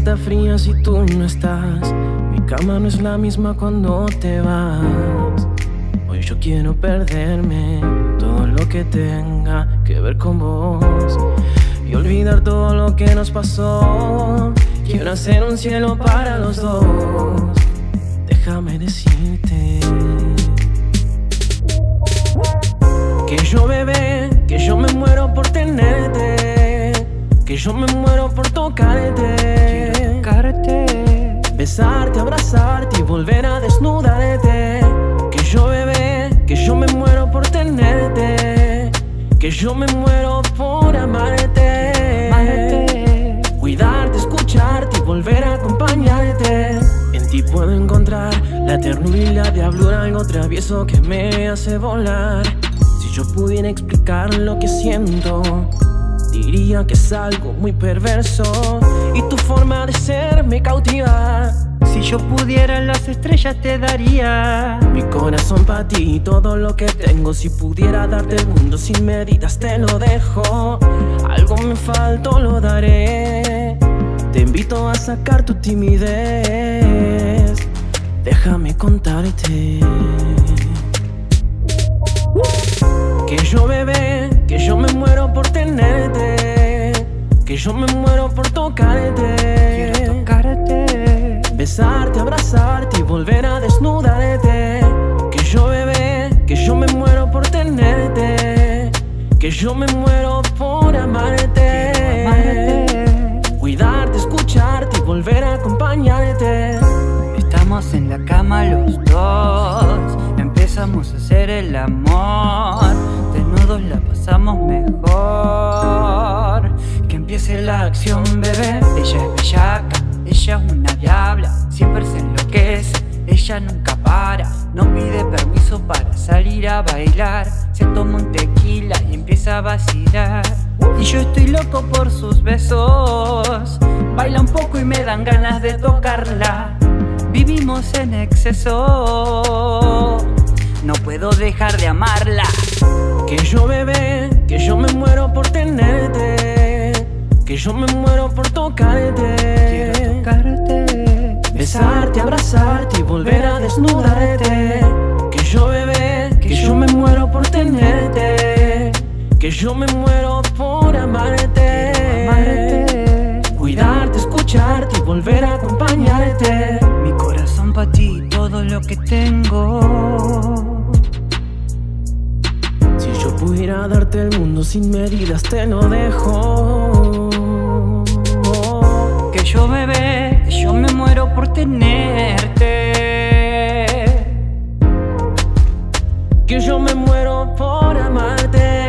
está fría si tú no estás. Mi cama no es la misma cuando te vas. Hoy yo quiero perderme todo lo que tenga que ver con vos y olvidar todo lo que nos pasó. Quiero hacer un cielo para los dos. Déjame decirte que yo, bebé, que yo me muero por tenerte, que yo me muero por tocarte, besarte, abrazarte y volver a desnudarte. Que yo, bebé, que yo me muero por tenerte, que yo me muero por amarte, cuidarte, escucharte y volver a acompañarte. En ti puedo encontrar la ternura y la diablura, algo travieso que me hace volar. Si yo pudiera explicar lo que siento, diría que es algo muy perverso y tu forma de ser me cautiva. Si yo pudiera las estrellas te daría mi corazón para ti y todo lo que tengo. Si pudiera darte el mundo sin medidas te lo dejo. Algo me faltó, lo daré. Te invito a sacar tu timidez. Déjame contarte que yo, bebé, que yo me muero por tenerte, que yo me muero por tocarte, besarte, abrazarte y volver a desnudarte. Que yo, bebé, que yo me muero por tenerte, que yo me muero por amarte, cuidarte, escucharte y volver a acompañarte. Estamos en la cama los dos, empezamos a hacer el amor. Desnudos la pasamos mejor. Que empiece la acción, bebé. Ella es bellaca, ella es una diabla. Siempre se enloquece, ella nunca para. No pide permiso para salir a bailar. Se toma un tequila y empieza a vacilar. Y yo estoy loco por sus besos. Baila un poco y me dan ganas de tocarla. Vivimos en exceso, no puedo dejar de amarla. Que yo, bebé, que yo me muero por tenerte, que yo me muero por tocarte, besarte, abrazarte y volver a desnudarte. Que yo, bebé, que yo me muero por tenerte, que yo me muero por amarte, cuidarte, escucharte y volver a acompañarte. Mi corazón pa' ti, todo lo que tengo. Si yo pudiera darte el mundo sin medidas te lo dejo. Que yo, bebé, que yo me muero por tenerte, que yo me muero por amarte.